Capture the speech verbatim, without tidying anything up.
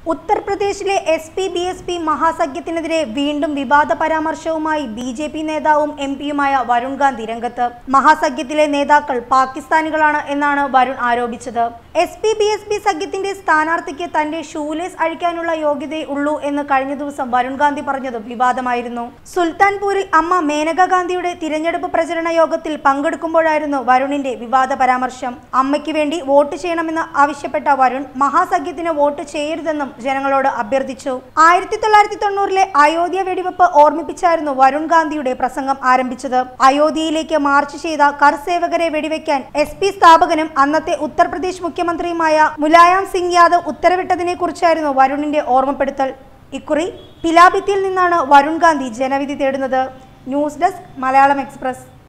ഉത്തർപ്രദേശിലെ S P B S P മഹാസഖ്യത്തിനെതിരെ വീണ്ടും വിവാദ പരാമർശവുമായി ബി ജെ പി നേതാവും എം പിയുമായ വരുൺ ഗാന്ധി രംഗത്ത്. മഹാസഖ്യത്തിലെ നേതാക്കൾ പാകിസ്ഥാനികളാണ് എന്നാണ് വരുൺ ആരോപിച്ചത്. S P B S P സഖ്യത്തിന്റെ സ്ഥാനാർത്ഥിക്ക് തന്റെ ഷൂലേസ് അഴിക്കാനുള്ള യോഗ്യതയുള്ളൂ എന്ന് കഴിഞ്ഞ ദിവസം വരുൺ ഗാന്ധി പറഞ്ഞത് വിവാദമായിരുന്നു. സുൽത്താൻപൂരിൽ അമ്മ മേനക ഗാന്ധിയുടെ തിരഞ്ഞെടുപ്പ് പ്രചരണ യോഗത്തിൽ പങ്കെടുക്കുമ്പോഴായിരുന്നു വരുണിന്റെ വിവാദ പരാമർശം. അമ്മയ്ക്ക് വേണ്ടി വോട്ട് ചെയ്യണമെന്ന് ആവശ്യപ്പെട്ട വരുൺ മഹാസഖ്യത്തിന് വോട്ട് ചെയ്യരുതെന്നും ജനങ്ങളോട് അഭ്യർത്ഥിച്ചു. ആയിരത്തി തൊള്ളായിരത്തി തൊണ്ണൂറിലെ അയോധ്യ വെടിവെപ്പ് ഓർമ്മിപ്പിച്ചായിരുന്നു വരുൺ ഗാന്ധിയുടെ പ്രസംഗം ആരംഭിച്ചത്. അയോധ്യയിലേക്ക് മാർച്ച് ചെയ്ത കർസേവകരെ വെടിവെക്കാൻ എസ് പി സ്ഥാപകനും അന്നത്തെ ഉത്തർപ്രദേശ് മുഖ്യമന്ത്രിയുമായ മുലായം സിംഗ് യാദവ് ഉത്തരവിട്ടതിനെ കുറിച്ചായിരുന്നു വരുണിന്റെ ഓർമ്മപ്പെടുത്തൽ. ഇക്കുറി പിലാഭിത്തിയിൽ നിന്നാണ് വരുൺ ഗാന്ധി ജനവിധി തേടുന്നത്. News desk Malayalam express.